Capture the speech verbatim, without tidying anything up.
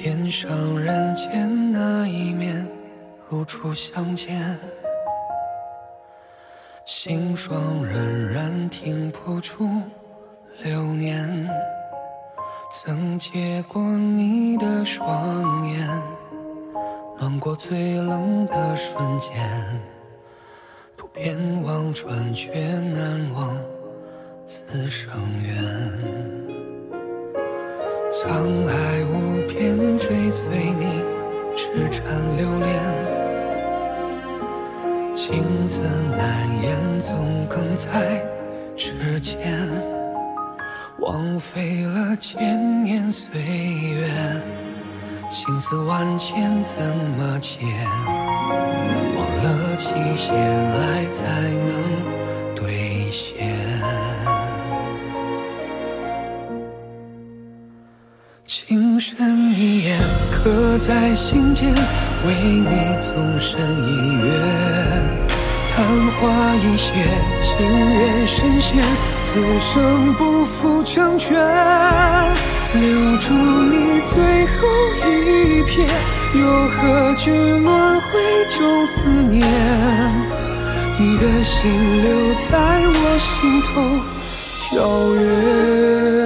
天上人间那一面，如初相见。心霜仍然停不住流年，曾借过你的双眼，暖过最冷的瞬间。渡边望穿，却难忘此生缘。沧海无边，追随你，痴缠留恋。情字难言，总哽在指尖。枉费了千年岁月，情丝万千怎么解？忘了期限，爱才能兑现。情深一眼，刻在心间，为你纵身一跃。昙花一现，情缘深陷，此生不负成全。留住你最后一瞥，又何惧轮回中思念？你的心留在我心头跳跃。